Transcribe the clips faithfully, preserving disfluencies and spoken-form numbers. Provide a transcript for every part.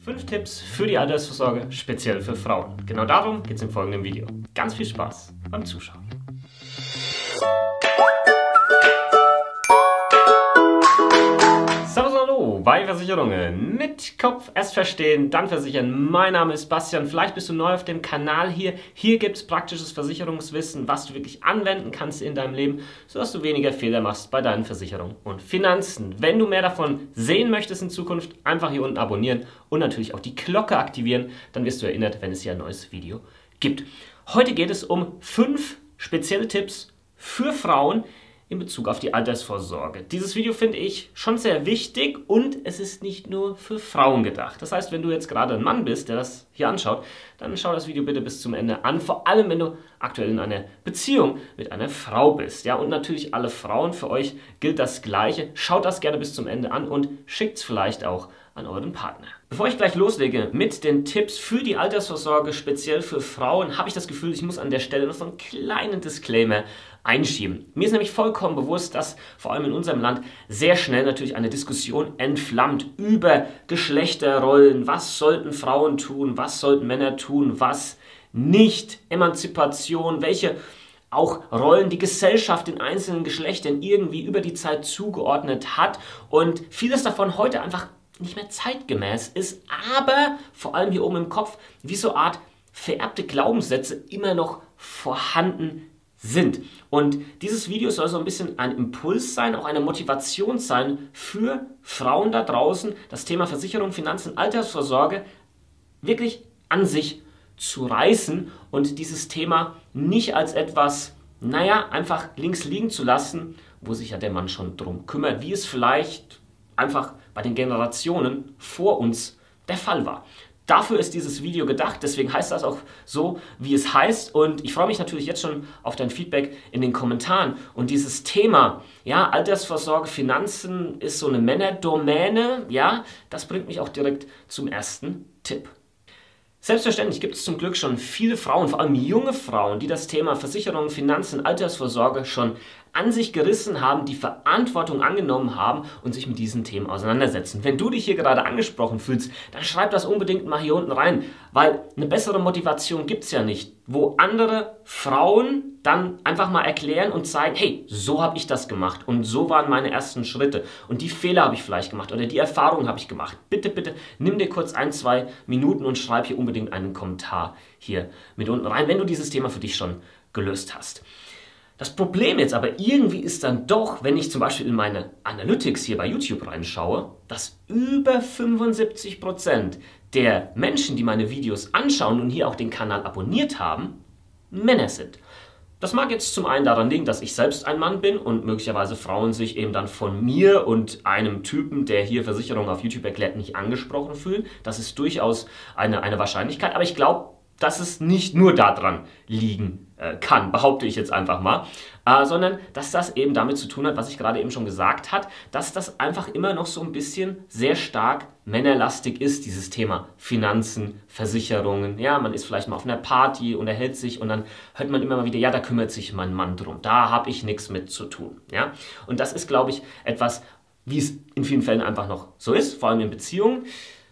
Fünf Tipps für die Altersvorsorge, speziell für Frauen. Genau darum geht es im folgenden Video. Ganz viel Spaß beim Zuschauen. Servus, hallo bei Versicherungen. Mit Kopf erst verstehen, dann versichern. Mein Name ist Bastian. Vielleicht bist du neu auf dem Kanal hier. Hier gibt es praktisches Versicherungswissen, was du wirklich anwenden kannst in deinem Leben, sodass du weniger Fehler machst bei deinen Versicherungen und Finanzen. Wenn du mehr davon sehen möchtest in Zukunft, einfach hier unten abonnieren und natürlich auch die Glocke aktivieren. Dann wirst du erinnert, wenn es hier ein neues Video gibt. Heute geht es um fünf spezielle Tipps für Frauen in Bezug auf die Altersvorsorge. Dieses Video finde ich schon sehr wichtig und es ist nicht nur für Frauen gedacht. Das heißt, wenn du jetzt gerade ein Mann bist, der das hier anschaut, dann schau das Video bitte bis zum Ende an. Vor allem, wenn du aktuell in einer Beziehung mit einer Frau bist. Ja, und natürlich alle Frauen, für euch gilt das Gleiche. Schaut das gerne bis zum Ende an und schickt es vielleicht auch an euren Partner. Bevor ich gleich loslege mit den Tipps für die Altersvorsorge, speziell für Frauen, habe ich das Gefühl, ich muss an der Stelle noch so einen kleinen Disclaimer einschieben. Mir ist nämlich vollkommen bewusst, dass vor allem in unserem Land sehr schnell natürlich eine Diskussion entflammt über Geschlechterrollen. Was sollten Frauen tun? Was sollten Männer tun? Was nicht? Emanzipation, welche auch Rollen die Gesellschaft den einzelnen Geschlechtern irgendwie über die Zeit zugeordnet hat und vieles davon heute einfach nicht mehr zeitgemäß ist, aber vor allem hier oben im Kopf wie so eine Art vererbte Glaubenssätze immer noch vorhanden sind. Und dieses Video soll so ein bisschen ein Impuls sein, auch eine Motivation sein für Frauen da draußen, das Thema Versicherung, Finanzen, Altersvorsorge wirklich an sich zu reißen und dieses Thema nicht als etwas, naja, einfach links liegen zu lassen, wo sich ja der Mann schon drum kümmert, wie es vielleicht einfach bei den Generationen vor uns der Fall war. Dafür ist dieses Video gedacht, deswegen heißt das auch so, wie es heißt. Und ich freue mich natürlich jetzt schon auf dein Feedback in den Kommentaren. Und dieses Thema, ja, Altersvorsorge, Finanzen ist so eine Männerdomäne, ja, das bringt mich auch direkt zum ersten Tipp. Selbstverständlich gibt es zum Glück schon viele Frauen, vor allem junge Frauen, die das Thema Versicherung, Finanzen, Altersvorsorge schon an sich gerissen haben, die Verantwortung angenommen haben und sich mit diesen Themen auseinandersetzen. Wenn du dich hier gerade angesprochen fühlst, dann schreib das unbedingt mal hier unten rein, weil eine bessere Motivation gibt es ja nicht, wo andere Frauen dann einfach mal erklären und zeigen, hey, so habe ich das gemacht und so waren meine ersten Schritte und die Fehler habe ich vielleicht gemacht oder die Erfahrungen habe ich gemacht. Bitte, bitte, nimm dir kurz ein, zwei Minuten und schreib hier unbedingt einen Kommentar hier mit unten rein, wenn du dieses Thema für dich schon gelöst hast. Das Problem jetzt aber irgendwie ist dann doch, wenn ich zum Beispiel in meine Analytics hier bei YouTube reinschaue, dass über fünfundsiebzig Prozent der Menschen, die meine Videos anschauen und hier auch den Kanal abonniert haben, Männer sind. Das mag jetzt zum einen daran liegen, dass ich selbst ein Mann bin und möglicherweise Frauen sich eben dann von mir und einem Typen, der hier Versicherung auf YouTube erklärt, nicht angesprochen fühlen. Das ist durchaus eine, eine Wahrscheinlichkeit, aber ich glaube, dass es nicht nur daran liegen äh, kann, behaupte ich jetzt einfach mal, äh, sondern dass das eben damit zu tun hat, was ich gerade eben schon gesagt habe, dass das einfach immer noch so ein bisschen sehr stark männerlastig ist, dieses Thema Finanzen, Versicherungen. Ja, man ist vielleicht mal auf einer Party, unterhält sich und dann hört man immer mal wieder, ja, da kümmert sich mein Mann drum, da habe ich nichts mit zu tun. Ja? Und das ist, glaube ich, etwas, wie es in vielen Fällen einfach noch so ist, vor allem in Beziehungen,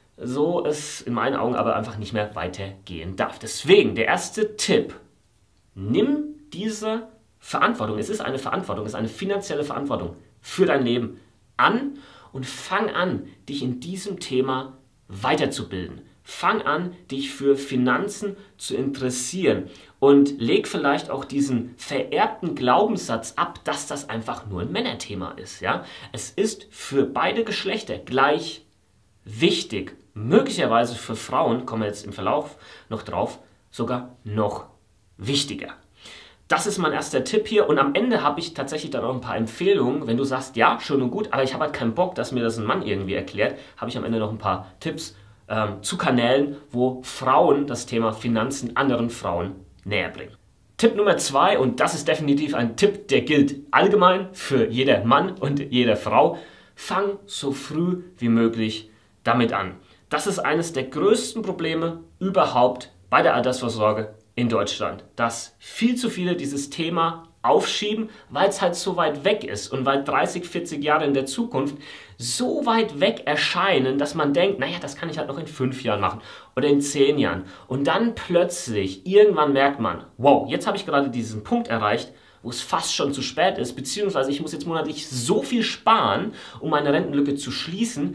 so es in meinen Augen aber einfach nicht mehr weitergehen darf. Deswegen der erste Tipp, nimm diese Verantwortung, es ist eine Verantwortung, es ist eine finanzielle Verantwortung für dein Leben an und fang an, dich in diesem Thema weiterzubilden. Fang an, dich für Finanzen zu interessieren und leg vielleicht auch diesen vererbten Glaubenssatz ab, dass das einfach nur ein Männerthema ist. Ja? Es ist für beide Geschlechter gleich wichtig, möglicherweise für Frauen, kommen wir jetzt im Verlauf noch drauf, sogar noch wichtiger. Das ist mein erster Tipp hier und am Ende habe ich tatsächlich dann auch ein paar Empfehlungen. Wenn du sagst, ja, schön und gut, aber ich habe halt keinen Bock, dass mir das ein Mann irgendwie erklärt, habe ich am Ende noch ein paar Tipps ähm, zu Kanälen, wo Frauen das Thema Finanzen anderen Frauen näher bringen. Tipp Nummer zwei, und das ist definitiv ein Tipp, der gilt allgemein für jeder Mann und jede Frau, fang so früh wie möglich damit an. Das ist eines der größten Probleme überhaupt bei der Altersvorsorge in Deutschland, dass viel zu viele dieses Thema aufschieben, weil es halt so weit weg ist und weil dreißig, vierzig Jahre in der Zukunft so weit weg erscheinen, dass man denkt, naja, das kann ich halt noch in fünf Jahren machen oder in zehn Jahren. Und dann plötzlich, irgendwann merkt man, wow, jetzt habe ich gerade diesen Punkt erreicht, wo es fast schon zu spät ist, beziehungsweise ich muss jetzt monatlich so viel sparen, um meine Rentenlücke zu schließen,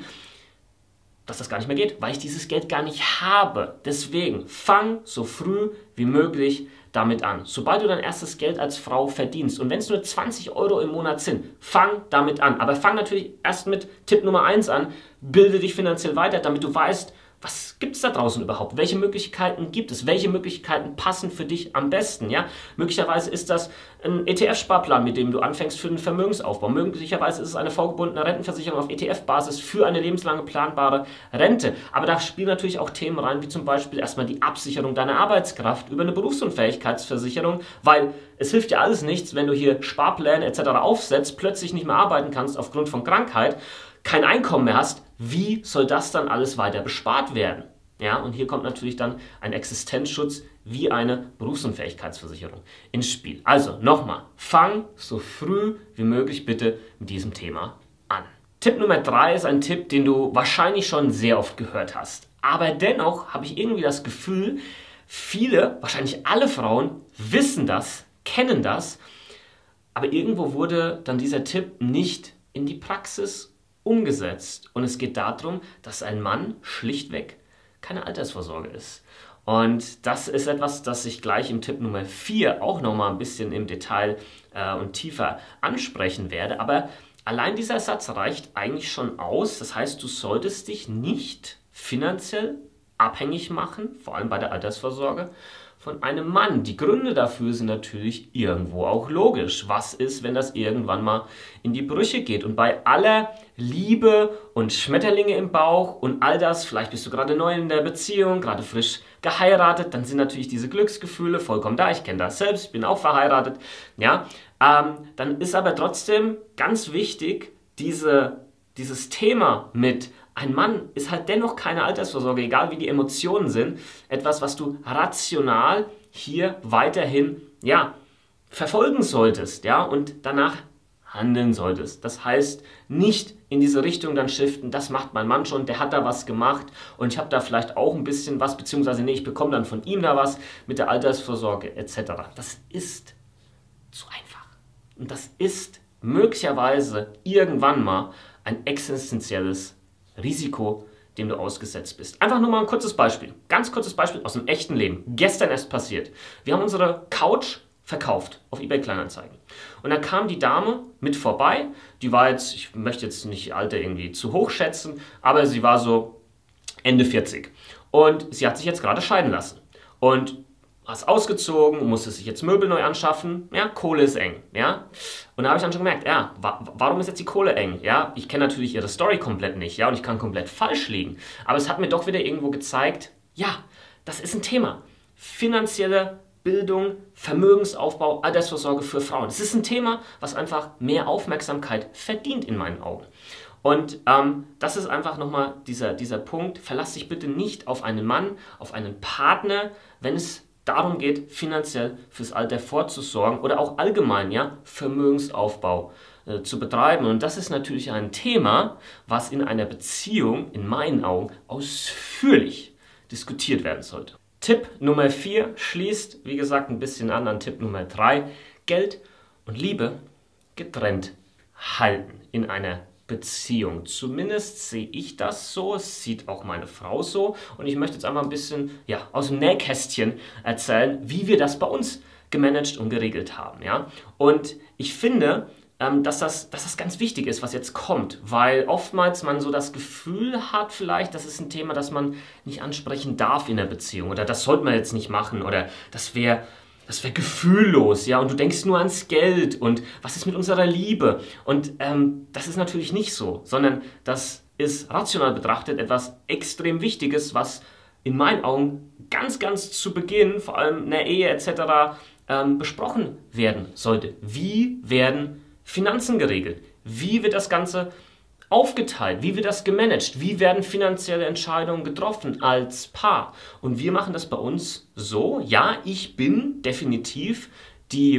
dass das gar nicht mehr geht, weil ich dieses Geld gar nicht habe. Deswegen fang so früh wie möglich damit an. Sobald du dein erstes Geld als Frau verdienst und wenn es nur zwanzig Euro im Monat sind, fang damit an. Aber fang natürlich erst mit Tipp Nummer eins an, bilde dich finanziell weiter, damit du weißt, was gibt es da draußen überhaupt? Welche Möglichkeiten gibt es? Welche Möglichkeiten passen für dich am besten? Ja? Möglicherweise ist das ein E T F-Sparplan, mit dem du anfängst für den Vermögensaufbau. Möglicherweise ist es eine vorgebundene Rentenversicherung auf E T F-Basis für eine lebenslange planbare Rente. Aber da spielen natürlich auch Themen rein, wie zum Beispiel erstmal die Absicherung deiner Arbeitskraft über eine Berufsunfähigkeitsversicherung, weil es hilft dir alles nichts, wenn du hier Sparpläne et cetera aufsetzt, plötzlich nicht mehr arbeiten kannst aufgrund von Krankheit, kein Einkommen mehr hast, wie soll das dann alles weiter bespart werden? Ja, und hier kommt natürlich dann ein Existenzschutz wie eine Berufsunfähigkeitsversicherung ins Spiel. Also nochmal, fang so früh wie möglich bitte mit diesem Thema an. Tipp Nummer drei ist ein Tipp, den du wahrscheinlich schon sehr oft gehört hast. Aber dennoch habe ich irgendwie das Gefühl, viele, wahrscheinlich alle Frauen wissen das, kennen das, aber irgendwo wurde dann dieser Tipp nicht in die Praxis umgesetzt. Und es geht darum, dass ein Mann schlichtweg keine Altersvorsorge ist. Und das ist etwas, das ich gleich im Tipp Nummer vier auch nochmal ein bisschen im Detail äh, und tiefer ansprechen werde. Aber allein dieser Satz reicht eigentlich schon aus. Das heißt, du solltest dich nicht finanziell abhängig machen, vor allem bei der Altersvorsorge, von einem Mann. Die Gründe dafür sind natürlich irgendwo auch logisch. Was ist, wenn das irgendwann mal in die Brüche geht? Und bei aller Liebe und Schmetterlinge im Bauch und all das, vielleicht bist du gerade neu in der Beziehung, gerade frisch geheiratet, dann sind natürlich diese Glücksgefühle vollkommen da. Ich kenne das selbst, ich bin auch verheiratet. Ja, ähm, dann ist aber trotzdem ganz wichtig, diese, dieses Thema mit ein Mann ist halt dennoch keine Altersvorsorge, egal wie die Emotionen sind. Etwas, was du rational hier weiterhin, ja, verfolgen solltest, ja, und danach handeln solltest. Das heißt, nicht in diese Richtung dann shiften, das macht mein Mann schon, der hat da was gemacht und ich habe da vielleicht auch ein bisschen was, beziehungsweise nee, ich bekomme dann von ihm da was mit der Altersvorsorge et cetera. Das ist zu einfach. Und das ist möglicherweise irgendwann mal ein existenzielles Risiko, dem du ausgesetzt bist. Einfach nur mal ein kurzes Beispiel. Ganz kurzes Beispiel aus dem echten Leben. Gestern erst passiert. Wir haben unsere Couch verkauft auf eBay Kleinanzeigen. Und dann kam die Dame mit vorbei. Die war jetzt, ich möchte jetzt nicht Alter irgendwie zu hoch schätzen, aber sie war so Ende vierzig. Und sie hat sich jetzt gerade scheiden lassen. Und hast ausgezogen, musste sich jetzt Möbel neu anschaffen, ja, Kohle ist eng, ja. Und da habe ich dann schon gemerkt, ja, wa warum ist jetzt die Kohle eng, ja. Ich kenne natürlich ihre Story komplett nicht, ja, und ich kann komplett falsch liegen. Aber es hat mir doch wieder irgendwo gezeigt, ja, das ist ein Thema. Finanzielle Bildung, Vermögensaufbau, Altersvorsorge für Frauen. Es ist ein Thema, was einfach mehr Aufmerksamkeit verdient in meinen Augen. Und ähm, das ist einfach nochmal dieser, dieser Punkt, verlass dich bitte nicht auf einen Mann, auf einen Partner, wenn es darum geht, finanziell fürs Alter vorzusorgen oder auch allgemein, ja, Vermögensaufbau äh, zu betreiben. Und das ist natürlich ein Thema, was in einer Beziehung, in meinen Augen, ausführlich diskutiert werden sollte. Tipp Nummer vier schließt, wie gesagt, ein bisschen an an Tipp Nummer drei. Geld und Liebe getrennt halten in einer Beziehung. Zumindest sehe ich das so, es sieht auch meine Frau so und ich möchte jetzt einmal ein bisschen ja, aus dem Nähkästchen erzählen, wie wir das bei uns gemanagt und geregelt haben. Ja? Und ich finde, ähm, dass, das, dass das ganz wichtig ist, was jetzt kommt, weil oftmals man so das Gefühl hat vielleicht, das ist ein Thema, das man nicht ansprechen darf in der Beziehung oder das sollte man jetzt nicht machen oder das wäre Das wäre gefühllos, ja, und du denkst nur ans Geld und was ist mit unserer Liebe? Und ähm, das ist natürlich nicht so, sondern das ist rational betrachtet etwas extrem Wichtiges, was in meinen Augen ganz, ganz zu Beginn, vor allem in der Ehe et cetera, ähm, besprochen werden sollte. Wie werden Finanzen geregelt? Wie wird das Ganze aufgeteilt? Wie wird das gemanagt? Wie werden finanzielle Entscheidungen getroffen als Paar? Und wir machen das bei uns so, ja, ich bin definitiv die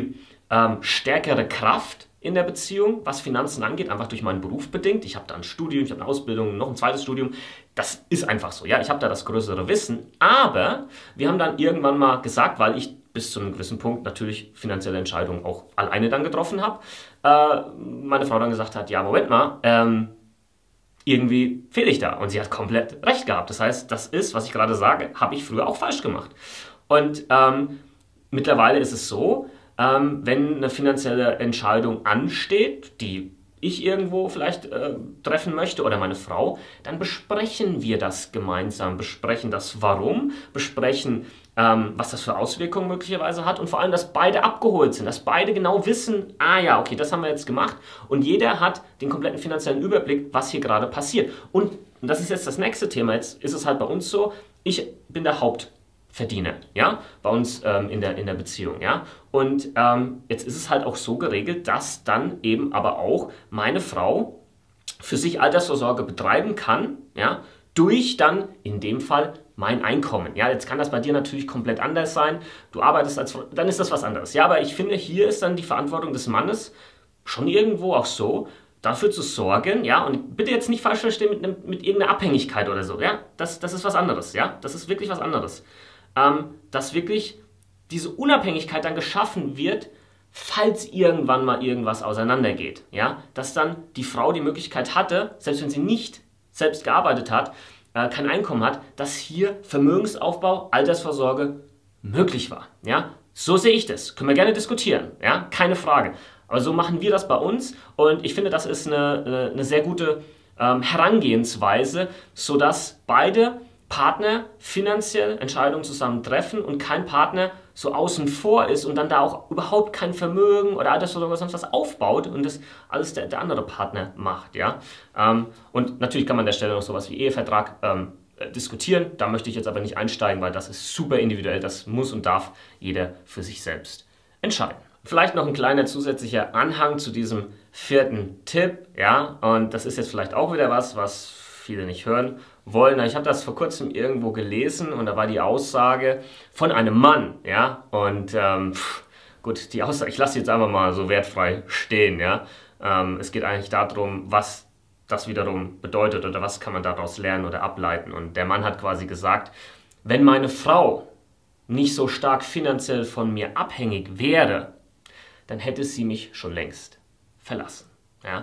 ähm, stärkere Kraft in der Beziehung, was Finanzen angeht, einfach durch meinen Beruf bedingt. Ich habe da ein Studium, ich habe eine Ausbildung, noch ein zweites Studium. Das ist einfach so, ja, ich habe da das größere Wissen. Aber wir haben dann irgendwann mal gesagt, weil ich bis zu einem gewissen Punkt natürlich finanzielle Entscheidungen auch alleine dann getroffen habe, äh, meine Frau dann gesagt hat, ja, Moment mal, ähm, irgendwie fehle ich da. Und sie hat komplett recht gehabt. Das heißt, das ist, was ich gerade sage, habe ich früher auch falsch gemacht. Und ähm, mittlerweile ist es so, ähm, wenn eine finanzielle Entscheidung ansteht, die ich irgendwo vielleicht äh, treffen möchte oder meine Frau, dann besprechen wir das gemeinsam, besprechen das Warum, besprechen, ähm, was das für Auswirkungen möglicherweise hat und vor allem, dass beide abgeholt sind, dass beide genau wissen, ah ja, okay, das haben wir jetzt gemacht und jeder hat den kompletten finanziellen Überblick, was hier gerade passiert. Und, und das ist jetzt das nächste Thema, jetzt ist es halt bei uns so, ich bin der Hauptverdiener, ja, bei uns ähm, in, der, in der Beziehung, ja. Und ähm, jetzt ist es halt auch so geregelt, dass dann eben aber auch meine Frau für sich Altersvorsorge betreiben kann, ja, durch dann in dem Fall mein Einkommen. Ja, jetzt kann das bei dir natürlich komplett anders sein. Du arbeitest als, dann ist das was anderes. Ja, aber ich finde, hier ist dann die Verantwortung des Mannes schon irgendwo auch so, dafür zu sorgen, ja, und bitte jetzt nicht falsch verstehen mit, ne, mit irgendeiner Abhängigkeit oder so, ja, das, das ist was anderes, ja, das ist wirklich was anderes. Ähm, dass wirklich diese Unabhängigkeit dann geschaffen wird, falls irgendwann mal irgendwas auseinandergeht, ja, dass dann die Frau die Möglichkeit hatte, selbst wenn sie nicht selbst gearbeitet hat, äh, kein Einkommen hat, dass hier Vermögensaufbau, Altersvorsorge möglich war, ja, so sehe ich das, können wir gerne diskutieren, ja, keine Frage, aber so machen wir das bei uns und ich finde, das ist eine, eine, eine sehr gute ähm, Herangehensweise, sodass beide Partner finanziell Entscheidungen zusammen treffen und kein Partner so außen vor ist und dann da auch überhaupt kein Vermögen oder Altersvorsorge oder sonst was aufbaut und das alles der, der andere Partner macht, ja. Ähm, und natürlich kann man an der Stelle noch sowas wie Ehevertrag ähm, äh, diskutieren, da möchte ich jetzt aber nicht einsteigen, weil das ist super individuell, das muss und darf jeder für sich selbst entscheiden. Vielleicht noch ein kleiner zusätzlicher Anhang zu diesem vierten Tipp, ja, und das ist jetzt vielleicht auch wieder was, was viele nicht hören wollen. Ich habe das vor kurzem irgendwo gelesen und da war die Aussage von einem Mann, ja, und ähm, pff, gut, die Aussage, ich lasse sie jetzt einfach mal so wertfrei stehen, ja. Ähm, es geht eigentlich darum, was das wiederum bedeutet oder was kann man daraus lernen oder ableiten. Und der Mann hat quasi gesagt, wenn meine Frau nicht so stark finanziell von mir abhängig wäre, dann hätte sie mich schon längst verlassen, ja.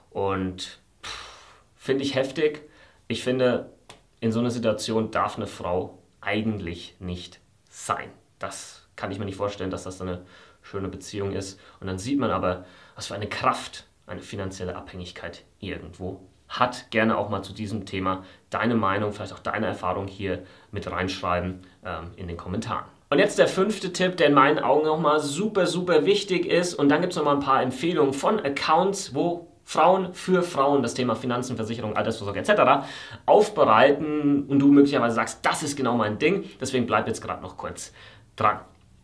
Und finde ich heftig. Ich finde, in so einer Situation darf eine Frau eigentlich nicht sein. Das kann ich mir nicht vorstellen, dass das eine schöne Beziehung ist. Und dann sieht man aber, was für eine Kraft eine finanzielle Abhängigkeit irgendwo hat. Gerne auch mal zu diesem Thema deine Meinung, vielleicht auch deine Erfahrung hier mit reinschreiben ähm, in den Kommentaren. Und jetzt der fünfte Tipp, der in meinen Augen nochmal super, super wichtig ist. Und dann gibt es nochmal ein paar Empfehlungen von Accounts, wo Frauen für Frauen das Thema Finanzen, Versicherung, Altersvorsorge et cetera aufbereiten und du möglicherweise sagst, das ist genau mein Ding, deswegen bleib jetzt gerade noch kurz dran.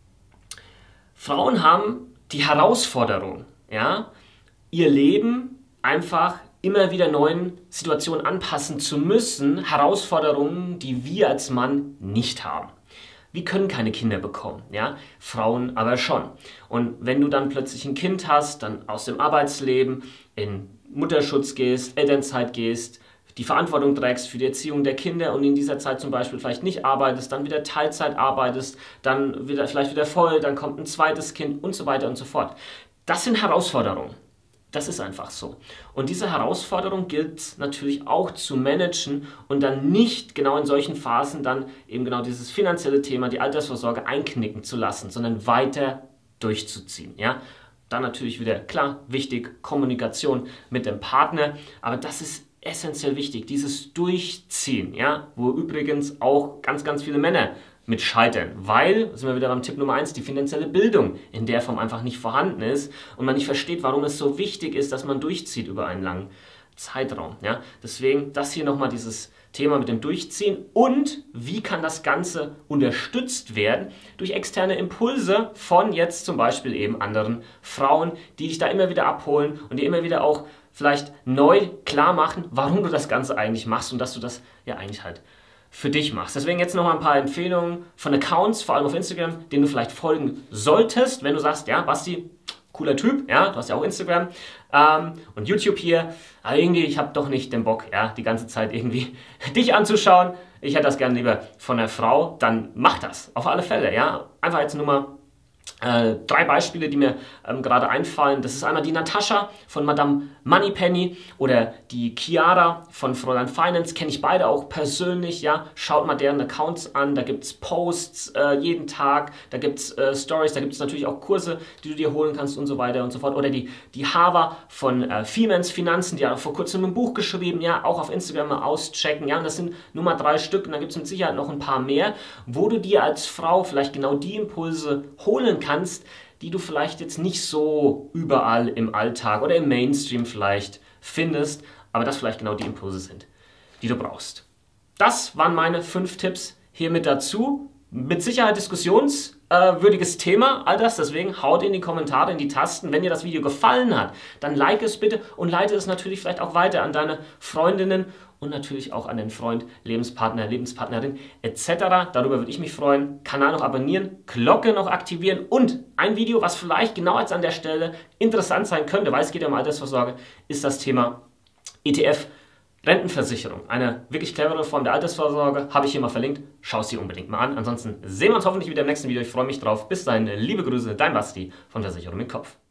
Frauen haben die Herausforderung, ja, ihr Leben einfach immer wieder neuen Situationen anpassen zu müssen, Herausforderungen, die wir als Mann nicht haben. Wir können keine Kinder bekommen, ja, Frauen aber schon. Und wenn du dann plötzlich ein Kind hast, dann aus dem Arbeitsleben in Mutterschutz gehst, Elternzeit gehst, die Verantwortung trägst für die Erziehung der Kinder und in dieser Zeit zum Beispiel vielleicht nicht arbeitest, dann wieder Teilzeit arbeitest, dann wieder, vielleicht wieder voll, dann kommt ein zweites Kind und so weiter und so fort. Das sind Herausforderungen. Das ist einfach so. Und diese Herausforderung gilt es natürlich auch zu managen und dann nicht genau in solchen Phasen dann eben genau dieses finanzielle Thema, die Altersvorsorge einknicken zu lassen, sondern weiter durchzuziehen. Ja? Dann natürlich wieder, klar, wichtig, Kommunikation mit dem Partner, aber das ist essentiell wichtig, dieses Durchziehen, ja? Wo übrigens auch ganz, ganz viele Männer mit scheitern, weil, sind wir wieder beim Tipp Nummer eins, die finanzielle Bildung in der Form einfach nicht vorhanden ist und man nicht versteht, warum es so wichtig ist, dass man durchzieht über einen langen Zeitraum. Ja? Deswegen das hier nochmal dieses Thema mit dem Durchziehen und wie kann das Ganze unterstützt werden durch externe Impulse von jetzt zum Beispiel eben anderen Frauen, die dich da immer wieder abholen und dir immer wieder auch vielleicht neu klar machen, warum du das Ganze eigentlich machst und dass du das ja eigentlich halt für dich machst. Deswegen jetzt noch mal ein paar Empfehlungen von Accounts, vor allem auf Instagram, denen du vielleicht folgen solltest, wenn du sagst, ja, Basti, cooler Typ, ja, du hast ja auch Instagram ähm, und YouTube hier, aber irgendwie, ich habe doch nicht den Bock, ja, die ganze Zeit irgendwie dich anzuschauen. Ich hätte das gerne lieber von einer Frau, dann mach das, auf alle Fälle, ja. Einfach jetzt nur mal Äh, drei Beispiele, die mir ähm, gerade einfallen. Das ist einmal die Natascha von Madame Moneypenny oder die Chiara von Fräulein Finance. Kenne ich beide auch persönlich. Ja, schaut mal deren Accounts an. Da gibt es Posts äh, jeden Tag. Da gibt es äh, Stories. Da gibt es natürlich auch Kurse, die du dir holen kannst und so weiter und so fort. Oder die, die Hava von äh, Femens Finanzen. Die hat auch vor kurzem ein Buch geschrieben. Ja, auch auf Instagram mal auschecken. Ja, und das sind nur mal drei Stück. Und da gibt es mit Sicherheit noch ein paar mehr, wo du dir als Frau vielleicht genau die Impulse holen kannst, die du vielleicht jetzt nicht so überall im Alltag oder im Mainstream vielleicht findest, aber das vielleicht genau die Impulse sind, die du brauchst. Das waren meine fünf Tipps hier mit dazu. Mit Sicherheit diskussionswürdiges Thema, all das, deswegen haut in die Kommentare, in die Tasten. Wenn dir das Video gefallen hat, dann like es bitte und leite es natürlich vielleicht auch weiter an deine Freundinnen und natürlich auch an den Freund, Lebenspartner, Lebenspartnerin et cetera. Darüber würde ich mich freuen. Kanal noch abonnieren, Glocke noch aktivieren und ein Video, was vielleicht genau jetzt an der Stelle interessant sein könnte, weil es geht ja um Altersvorsorge, ist das Thema E T F. Rentenversicherung, eine wirklich clevere Form der Altersvorsorge, habe ich hier mal verlinkt. Schau es dir unbedingt mal an. Ansonsten sehen wir uns hoffentlich wieder im nächsten Video. Ich freue mich drauf. Bis dahin, liebe Grüße, dein Basti von Versicherung im Kopf.